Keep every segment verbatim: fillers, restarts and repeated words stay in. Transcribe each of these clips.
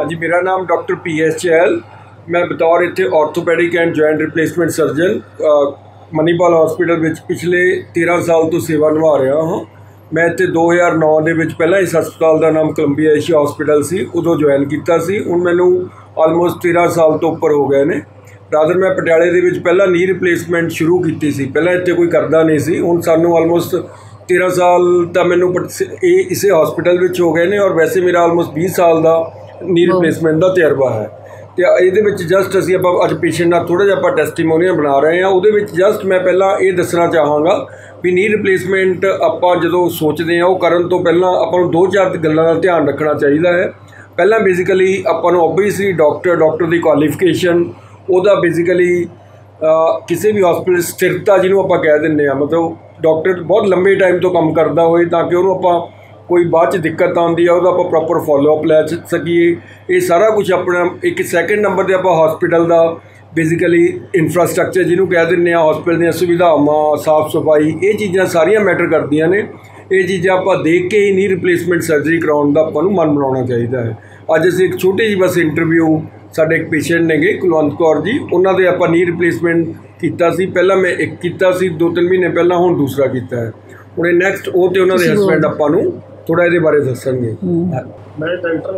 हाँ जी, मेरा नाम डॉक्टर पी एस चहल। मैं बतौर इत्थे orthopaedic and joint replacement surgeon Manipal hospital विच पिछले तेरह साल तो सेवा निभा रहा हाँ। मैं इत्थे दो हज़ार नौ दे विच पहला इस हस्पताल का नाम कोलंबिया एशिया हॉस्पिटल सी, उदों ज्वाइन किया सी। हुण मैनूं आलमोस्ट तेरह साल तो उपर हो गए ने। रादर मैं पटियाले दे विच पहला नी रिप्लेसमेंट शुरू की सी, पहला इत्थे कोई करदा नहीं सी। हुण सानूं आलमोस्ट तेरह साल तो मैनूं इसे हॉस्पिटल विच हो गए ने, और वैसे मेरा आलमोस्ट बीस साल का नी रिप्लेसमेंट का तजर्बा है। तो ये जस्ट असी आप अज पेशेंट का थोड़ा जिहा टैस्टीमोनियल बना रहे हैं। वो जस्ट मैं पहला ये दसना चाहांगा भी नी रिप्लेसमेंट आप जो सोचते हैं वो करन तो पहला आपको दो चार गल्लां दा ध्यान रखना चाहिए है। पहला बेसिकली आपको ओबीयसली डॉक्टर डॉक्टर की क्वालिफिकेशन वह बेसिकली किसी भी हॉस्पिटल स्थिरता जिन्होंने आप कह दें, मतलब डॉक्टर बहुत लंबे टाइम तो काम करता होए ताकि उन्होंने आप कोई बाद दिक्कत आती है वो प्रॉपर फॉलोअप लै सकीए। ये सारा कुछ अपना एक सैकेंड नंबर पर आप हॉस्पिटल का बेसिकली इंफ्रास्ट्रक्चर जिन्हों कह दें, हॉस्पिटल दी सुविधावां साफ सफाई ये चीज़ां सारियां मैटर करदियां ने। ये चीज़ां आप देख के ही नी रिप्लेसमेंट सर्जरी कराउण दा आपां नूं मन बनाउणा चाहिए है। अज असीं एक छोटी जी बस इंटरव्यू साडे एक पेशेंट नेगे कुलवंत कौर जी, उन्हां दे आपां नी रिप्लेसमेंट कीता सी। पहला मैं एक कीता सी दो तीन महीने पहला, हुण दूसरा कीता है। हुणे नैक्सट वो ते उन्हां दे हस्बैंड आपां नूं थोड़ा ये बारे दसणगे। मैं डॉक्टर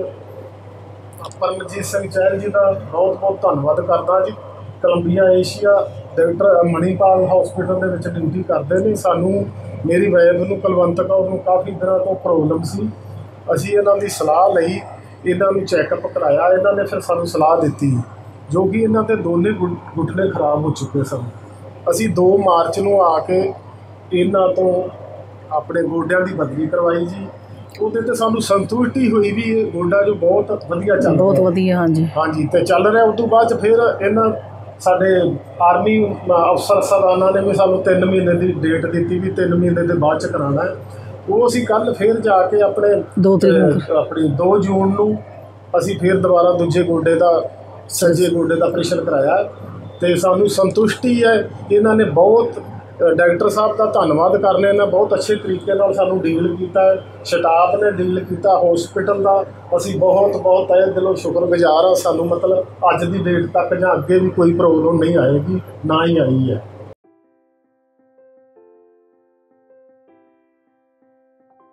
परमजीत सिंह चहल जी का बहुत बहुत धन्यवाद करता जी। Columbia Asia doctor Manipal hospital के विच ड्यूटी करते हैं। सानू मेरी वाइफ नूं कुलवंत कौर नूं काफ़ी दिनों तो प्रॉब्लम सी, असीं इन्हां दी सलाह लई, इन्हां नूं चैकअप कराया। इन्हां ने फिर सानू सलाह दी जो कि इन्हां दे दोने घुटने खराब हो चुके सन। असीं दो मार्च नूं आके इन्हां तो अपने गोडियां की बदली करवाई जी। ਉਹਦੇ ਤੇ ਸਾਨੂੰ ਸੰਤੁਸ਼ਟੀ ਹੋਈ ਵੀ ਇਹ ਗੋਡਾ ਜੋ ਬਹੁਤ ਵਧੀਆ ਚੱਲ ਰਿਹਾ, ਬਹੁਤ ਵਧੀਆ। ਹਾਂਜੀ ਹਾਂਜੀ ਤੇ ਚੱਲ ਰਿਹਾ। ਉਸ ਤੋਂ ਬਾਅਦ 'ਚ ਫਿਰ ਇਹਨਾਂ ਸਾਡੇ ਆਰਮੀ ਅਫਸਰ ਸਾਹਿਬਾਨਾਂ ਨੇ ਵੀ ਸਾਨੂੰ ਤਿੰਨ ਮਹੀਨੇ ਦੀ ਡੇਟ ਦਿੱਤੀ ਵੀ ਤਿੰਨ ਮਹੀਨੇ ਦੇ ਬਾਅਦ 'ਚ ਕਰਾਉਣਾ ਹੈ। ਉਹ ਅਸੀਂ ਕੱਲ੍ਹ ਫਿਰ ਜਾ ਕੇ ਆਪਣੇ ਦੋ ਤਰੀਕ ਆਪਣੀ ਦੋ ਜੂਨ ਨੂੰ ਅਸੀਂ ਫਿਰ ਦੁਬਾਰਾ ਦੂਜੇ ਗੋਡੇ ਦਾ ਸੱਜੇ ਗੋਡੇ ਦਾ ਆਪਰੇਸ਼ਨ ਕਰਾਇਆ ਤੇ ਸਾਨੂੰ ਸੰਤੁਸ਼ਟੀ ਹੈ। ਇਹਨਾਂ ਨੇ ਬਹੁਤ डॉक्टर साहब का धन्यवाद करने ने बहुत अच्छे तरीके नाल सानू डील किया है, स्टाफ ने डील किया हॉस्पिटल का। असी बहुत बहुत तहे दिलों शुक्रगुजार हाँ। सानू मतलब अज की डेट तक जां अगे भी कोई प्रॉब्लम नहीं आएगी, ना ही आई है।